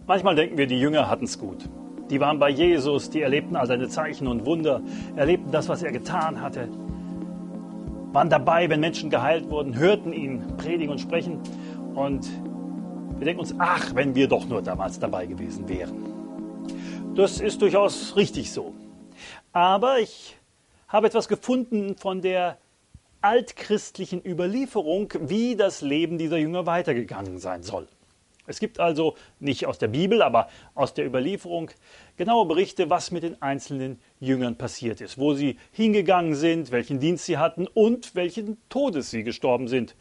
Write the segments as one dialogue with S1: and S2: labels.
S1: Manchmal denken wir, die Jünger hatten es gut. Die waren bei Jesus, die erlebten all seine Zeichen und Wunder, erlebten das, was er getan hatte, waren dabei, wenn Menschen geheilt wurden, hörten ihn predigen und sprechen. Und wir denken uns, ach, wenn wir doch nur damals dabei gewesen wären. Das ist durchaus richtig so. Aber ich habe etwas gefunden von der altchristlichen Überlieferung, wie das Leben dieser Jünger weitergegangen sein soll. Es gibt also nicht aus der Bibel, aber aus der Überlieferung genaue Berichte, was mit den einzelnen Jüngern passiert ist, wo sie hingegangen sind, welchen Dienst sie hatten und welchen Todes sie gestorben sind.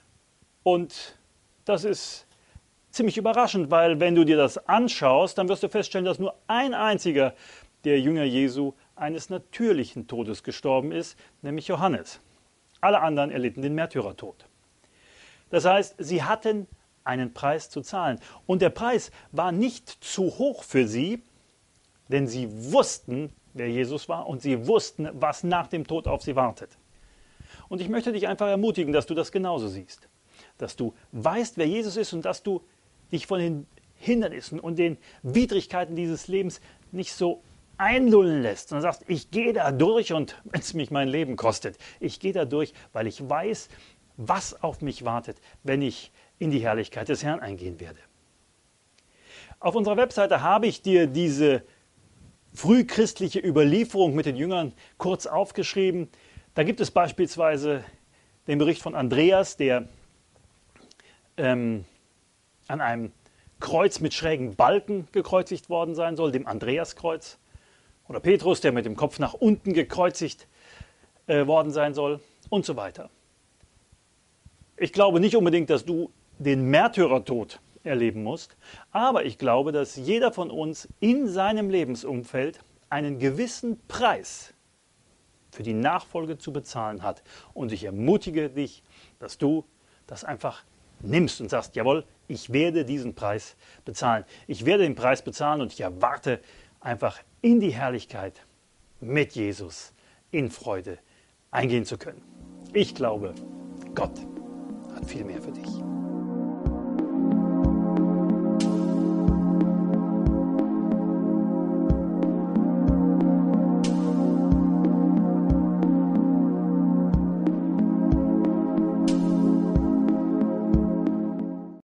S1: Und das ist ziemlich überraschend, weil wenn du dir das anschaust, dann wirst du feststellen, dass nur ein einziger der Jünger Jesu eines natürlichen Todes gestorben ist, nämlich Johannes. Alle anderen erlitten den Märtyrertod. Das heißt, sie hatten einen Preis zu zahlen. Und der Preis war nicht zu hoch für sie, denn sie wussten, wer Jesus war und sie wussten, was nach dem Tod auf sie wartet. Und ich möchte dich einfach ermutigen, dass du das genauso siehst. Dass du weißt, wer Jesus ist und dass du dich von den Hindernissen und den Widrigkeiten dieses Lebens nicht so einlullen lässt und sagst, ich gehe da durch und wenn es mich mein Leben kostet, ich gehe da durch, weil ich weiß, was auf mich wartet, wenn ich in die Herrlichkeit des Herrn eingehen werde. Auf unserer Webseite habe ich dir diese frühchristliche Überlieferung mit den Jüngern kurz aufgeschrieben. Da gibt es beispielsweise den Bericht von Andreas, der an einem Kreuz mit schrägen Balken gekreuzigt worden sein soll, dem Andreaskreuz. Oder Petrus, der mit dem Kopf nach unten gekreuzigt worden sein soll und so weiter. Ich glaube nicht unbedingt, dass du den Märtyrertod erleben musst, aber ich glaube, dass jeder von uns in seinem Lebensumfeld einen gewissen Preis für die Nachfolge zu bezahlen hat. Und ich ermutige dich, dass du das einfach nimmst und sagst, jawohl, ich werde diesen Preis bezahlen. Ich werde den Preis bezahlen und ich erwarte einfach in die Herrlichkeit mit Jesus in Freude eingehen zu können. Ich glaube, Gott hat viel mehr für dich.